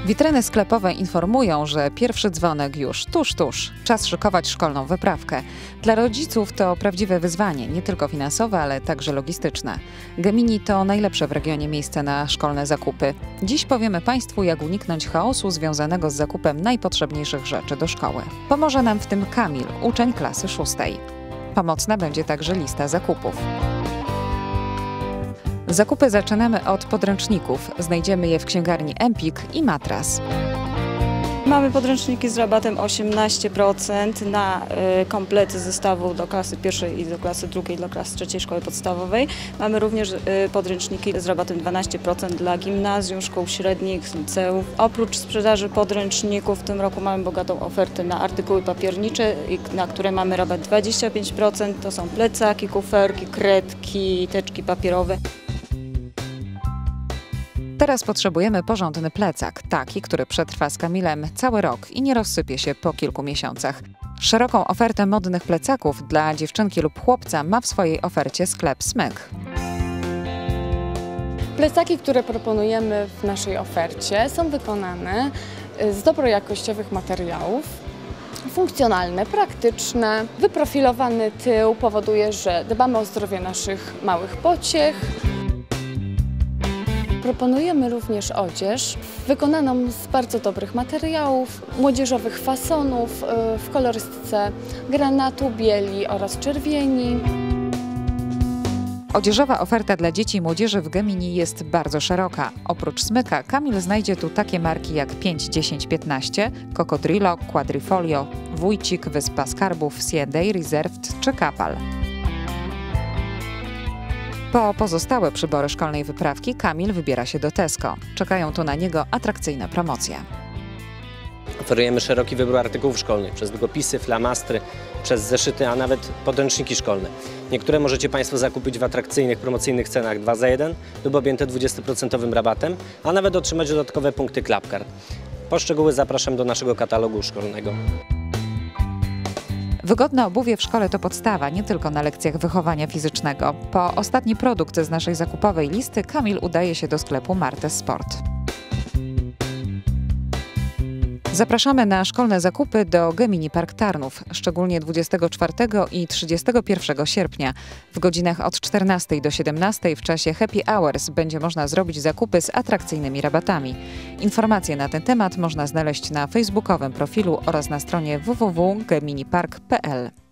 Witryny sklepowe informują, że pierwszy dzwonek już tuż. Czas szykować szkolną wyprawkę. Dla rodziców to prawdziwe wyzwanie, nie tylko finansowe, ale także logistyczne. Gemini to najlepsze w regionie miejsce na szkolne zakupy. Dziś powiemy Państwu, jak uniknąć chaosu związanego z zakupem najpotrzebniejszych rzeczy do szkoły. Pomoże nam w tym Kamil, uczeń klasy 6. Pomocna będzie także lista zakupów. Zakupy zaczynamy od podręczników. Znajdziemy je w księgarni Empik i Matras. Mamy podręczniki z rabatem 18% na komplety zestawów do klasy pierwszej i do klasy drugiej, dla klasy trzeciej szkoły podstawowej. Mamy również podręczniki z rabatem 12% dla gimnazjum, szkół średnich, liceów. Oprócz sprzedaży podręczników w tym roku mamy bogatą ofertę na artykuły papiernicze, na które mamy rabat 25%. To są plecaki, kuferki, kredki, teczki papierowe. Teraz potrzebujemy porządny plecak, taki, który przetrwa z Kamilem cały rok i nie rozsypie się po kilku miesiącach. Szeroką ofertę modnych plecaków dla dziewczynki lub chłopca ma w swojej ofercie sklep Smyk. Plecaki, które proponujemy w naszej ofercie, są wykonane z dobrojakościowych materiałów. Funkcjonalne, praktyczne, wyprofilowany tył powoduje, że dbamy o zdrowie naszych małych pociech. Proponujemy również odzież wykonaną z bardzo dobrych materiałów, młodzieżowych fasonów w kolorystyce granatu, bieli oraz czerwieni. Odzieżowa oferta dla dzieci i młodzieży w Gemini jest bardzo szeroka. Oprócz Smyka Kamil znajdzie tu takie marki jak 5, 10, 15, Cocodrillo, Quadrifoglio, Wójcik, Wyspa Skarbów, C&A Reserved czy Kapal. Po pozostałe przybory szkolnej wyprawki Kamil wybiera się do Tesco. Czekają tu na niego atrakcyjne promocje. Oferujemy szeroki wybór artykułów szkolnych, przez długopisy, flamastry, przez zeszyty, a nawet podręczniki szkolne. Niektóre możecie Państwo zakupić w atrakcyjnych, promocyjnych cenach 2 za 1 lub objęte 20% rabatem, a nawet otrzymać dodatkowe punkty Clubcard. Po szczegóły zapraszam do naszego katalogu szkolnego. Wygodne obuwie w szkole to podstawa, nie tylko na lekcjach wychowania fizycznego. Po ostatni produkt z naszej zakupowej listy Kamil udaje się do sklepu Martes Sport. Zapraszamy na szkolne zakupy do Gemini Park Tarnów, szczególnie 24 i 31 sierpnia. W godzinach od 14 do 17 w czasie Happy Hours będzie można zrobić zakupy z atrakcyjnymi rabatami. Informacje na ten temat można znaleźć na facebookowym profilu oraz na stronie www.geminipark.pl.